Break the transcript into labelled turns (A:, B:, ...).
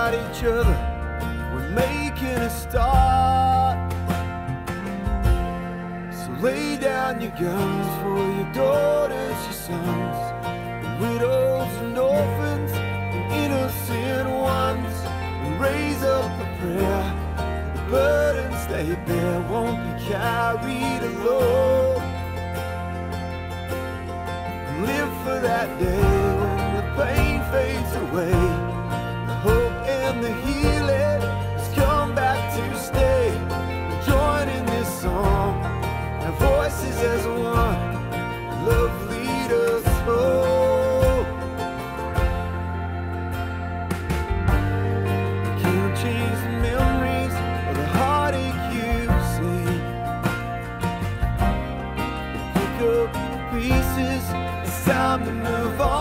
A: about each other, we're making a start. So lay down your guns for your daughters, your sons, and widows and orphans and innocent ones, and raise up a prayer. The burdens they bear won't be carried alone. And live for that day when the pain fades away. The hope and the healing has come back to stay. Join in this song, our voices as one. Love lead us home. You can't change the memories or the heartache you see. Pick up the pieces, it's time to move on.